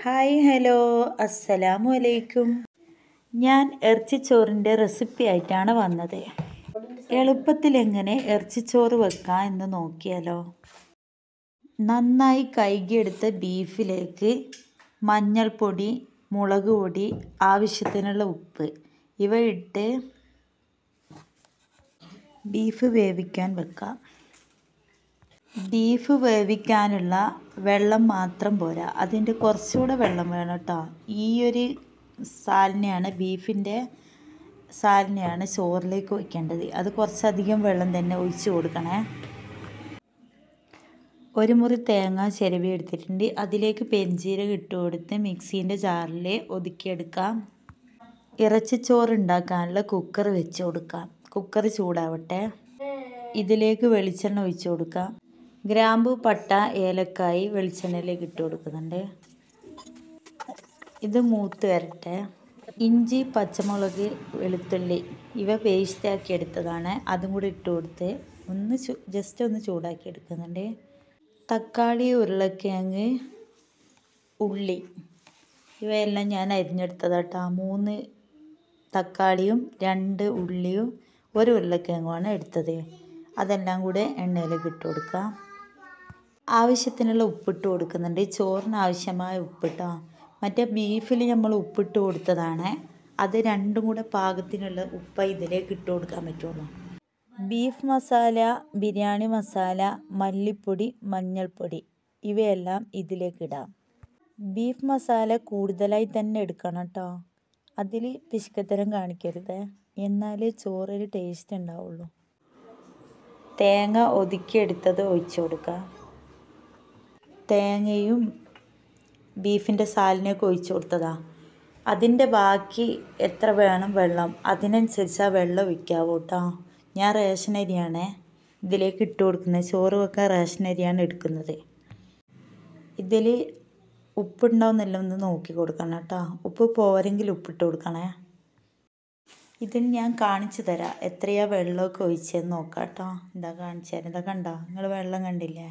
Hi hello അസ്സലാമു അലൈക്കും. ഞാൻ ഇറച്ചിച്ചോറിൻ്റെ റെസിപ്പി ആയിട്ടാണ് വന്നത്. എളുപ്പത്തിൽ എങ്ങനെ ഇറച്ചിച്ചോറ് വെക്കാം എന്ന് നോക്കിയാലോ. നന്നായി കഴുകിയെടുത്ത ബീഫിലേക്ക് മഞ്ഞൾപ്പൊടി, മുളക് പൊടി, ആവശ്യത്തിനുള്ള ഉപ്പ് ഇവ ഇട്ട് ബീഫ് വേവിക്കാൻ വെക്കാം. ബീഫ് വേവിക്കാനുള്ള വെള്ളം മാത്രം പോരാ, അതിൻ്റെ കുറച്ചുകൂടെ വെള്ളം വേണം കേട്ടോ. ഈ ഒരു സാലിനെയാണ്, ബീഫിൻ്റെ സാലിനെയാണ് ചോറിലേക്ക് വയ്ക്കേണ്ടത്. അത് കുറച്ചധികം വെള്ളം തന്നെ ഒഴിച്ച് കൊടുക്കണേ. ഒരു മുറി തേങ്ങ ചിരവി എടുത്തിട്ടുണ്ട്. അതിലേക്ക് പെരുംജീരകം ഇട്ട് കൊടുത്ത് മിക്സീൻ്റെ ജാറിൽ ഒതുക്കിയെടുക്കാം. ഇറച്ചിച്ചോറ് ഉണ്ടാക്കാനുള്ള കുക്കർ വെച്ച് കൊടുക്കാം. കുക്കർ ചൂടാവട്ടെ. ഇതിലേക്ക് വെളിച്ചെണ്ണ ഒഴിച്ച് കൊടുക്കാം. ഗ്രാമ്പു, പട്ട, ഏലക്കായ് വെളിച്ചെണ്ണയിലേക്ക് ഇട്ട് കൊടുക്കുന്നുണ്ട്. ഇത് മൂത്ത് വരട്ടെ. ഇഞ്ചി, പച്ചമുളക്, വെളുത്തുള്ളി ഇവ പേസ്റ്റാക്കി എടുത്തതാണ്. അതും കൂടി ഇട്ട് കൊടുത്ത് ജസ്റ്റ് ഒന്ന് ചൂടാക്കി എടുക്കുന്നുണ്ട്. തക്കാളി, ഉരുളക്കിഴങ്ങ്, ഉള്ളി ഇവയെല്ലാം ഞാൻ അരിഞ്ഞെടുത്തതാട്ടോ. 3 തക്കാളിയും 2 ഉള്ളിയും 1 ഉരുളക്കിഴങ്ങുമാണ് എടുത്തത്. അതെല്ലാം കൂടെ എണ്ണയിലേക്ക് ഇട്ട് കൊടുക്കാം. ആവശ്യത്തിനുള്ള ഉപ്പിട്ട് കൊടുക്കുന്നുണ്ട്. ചോറിന് ആവശ്യമായ ഉപ്പിട്ടോ. മറ്റേ ബീഫിൽ നമ്മൾ ഉപ്പിട്ട് കൊടുത്തതാണ്. അത് രണ്ടും കൂടെ പാകത്തിനുള്ള ഉപ്പ് ഇതിലേക്ക് ഇട്ട് കൊടുക്കാൻ പറ്റുള്ളൂ. ബീഫ് മസാല, ബിരിയാണി മസാല, മല്ലിപ്പൊടി, മഞ്ഞൾപ്പൊടി ഇവയെല്ലാം ഇതിലേക്ക് ഇടാം. ബീഫ് മസാല കൂടുതലായി തന്നെ എടുക്കണം കേട്ടോ. അതിൽ പിശുക്കത്തരം കാണിക്കരുത്, എന്നാലേ ചോറൊരു ടേസ്റ്റ് ഉണ്ടാവുള്ളൂ. തേങ്ങ ഒതുക്കിയെടുത്തത് ഒഴിച്ചു കൊടുക്കുക. തേങ്ങയും ബീഫിൻ്റെ സാലിനൊക്കെ ഒഴിച്ചു കൊടുത്തതാണ്. അതിൻ്റെ ബാക്കി എത്ര വേണം വെള്ളം, അതിനനുസരിച്ച് ആ വെള്ളം ഒഴിക്കാവൂ കേട്ടോ. ഞാൻ റേഷൻ അരിയാണ് ഇതിലേക്ക് ഇട്ട് കൊടുക്കുന്നത്. ചോറ് വെക്കാൻ റേഷൻ അരിയാണ് എടുക്കുന്നത്. ഇതിൽ ഉപ്പുണ്ടാവുന്നില്ല ഒന്ന് നോക്കി കൊടുക്കണം കേട്ടോ. ഉപ്പ് പോരെങ്കിൽ ഉപ്പിട്ട് കൊടുക്കണേ. ഇതിൽ ഞാൻ കാണിച്ചു തരാം എത്രയാ വെള്ളമൊക്കെ ഒഴിച്ചതെന്ന് നോക്കാം കേട്ടോ. എന്താ കാണിച്ചു തരാം. ഇതാ കണ്ടോ, നിങ്ങൾ വെള്ളം കണ്ടില്ലേ.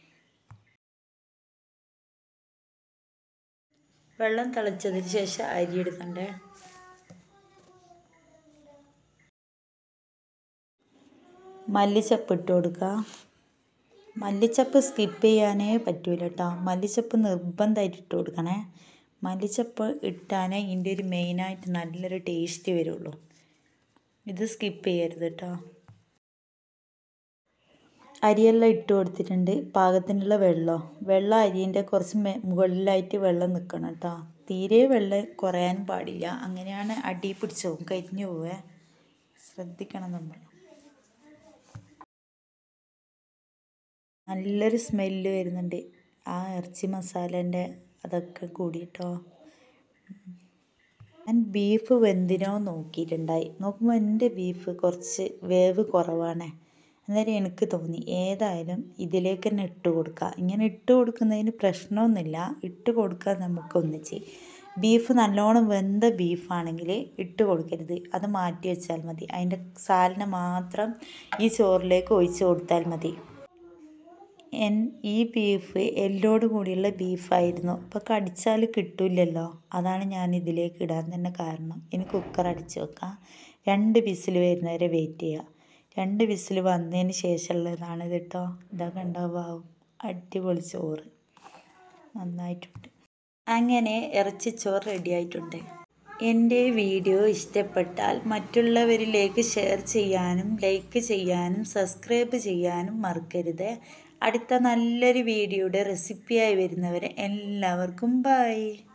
വെള്ളം തിളച്ചതിന് ശേഷം അരി എടുക്കണ്ടേ. മല്ലിച്ചപ്പ് ഇട്ട് കൊടുക്കുക. മല്ലിച്ചപ്പ് സ്കിപ്പ് ചെയ്യാനേ പറ്റൂല കേട്ടോ. മല്ലിച്ചപ്പ് നിർബന്ധമായിട്ട് ഇട്ട് കൊടുക്കണേ. മല്ലിച്ചപ്പ് ഇട്ടാലേ ഇതിൻ്റെ ഒരു മെയിനായിട്ട് നല്ലൊരു ടേസ്റ്റ് വരുള്ളൂ. ഇത് സ്കിപ്പ് ചെയ്യരുത് കേട്ടോ. അരിയെല്ലാം ഇട്ട് കൊടുത്തിട്ടുണ്ട്. പാകത്തിനുള്ള വെള്ളം അരിൻ്റെ കുറച്ച് മുകളിലായിട്ട് വെള്ളം നിൽക്കണം കേട്ടോ. തീരെ വെള്ളം കുറയാൻ പാടില്ല, അങ്ങനെയാണ് അടി പിടിച്ച് പോകും, കരിഞ്ഞു പോവേ. ശ്രദ്ധിക്കണം നമ്മൾ. നല്ലൊരു സ്മെല്ല് വരുന്നുണ്ട് ആ ഇറച്ചി മസാലേൻ്റെ അതൊക്കെ കൂടിയിട്ടോ. ഞാൻ ബീഫ് വെന്തിനോ നോക്കിയിട്ടുണ്ടായി. നോക്കുമ്പോൾ എൻ്റെ ബീഫ് കുറച്ച് വേവ് കുറവാണ്. അന്നേരം എനിക്ക് തോന്നി ഏതായാലും ഇതിലേക്ക് തന്നെ ഇട്ട് കൊടുക്കുക. ഇങ്ങനെ ഇട്ട് കൊടുക്കുന്നതിന് പ്രശ്നമൊന്നുമില്ല, ഇട്ട് കൊടുക്കാൻ നമുക്കൊന്നിച്ച്. ബീഫ് നല്ലോണം വെന്ത ബീഫാണെങ്കിൽ ഇട്ട് കൊടുക്കരുത്, അത് മാറ്റി വെച്ചാൽ മതി. അതിൻ്റെ സാലിന് മാത്രം ഈ ചോറിലേക്ക് ഒഴിച്ച് കൊടുത്താൽ മതി. ഈ ബീഫ് എല്ലോട് കൂടിയുള്ള ബീഫായിരുന്നു. അപ്പോൾ കടിച്ചാൽ കിട്ടില്ലല്ലോ, അതാണ് ഞാൻ ഇതിലേക്ക് ഇടാൻ തന്നെ കാരണം. ഇനി കുക്കർ അടിച്ച് വെക്കാം. 2 വിസിൽ വരുന്നവരെ വെയിറ്റ് ചെയ്യുക. 2 വിസിൽ വന്നതിന് ശേഷമുള്ളതാണ് ഇത് കേട്ടോ. ഇതൊക്കെ ഉണ്ടാവും. അടിപൊളി ചോറ് നന്നായിട്ടുണ്ട്. അങ്ങനെ ഇറച്ചിച്ചോറ് റെഡി ആയിട്ടുണ്ട്. എൻ്റെ വീഡിയോ ഇഷ്ടപ്പെട്ടാൽ മറ്റുള്ളവരിലേക്ക് ഷെയർ ചെയ്യാനും ലൈക്ക് ചെയ്യാനും സബ്സ്ക്രൈബ് ചെയ്യാനും മറക്കരുത്. അടുത്ത നല്ലൊരു വീഡിയോയുടെ റെസിപ്പിയായി വരുന്നവരെ എല്ലാവർക്കും ബൈ.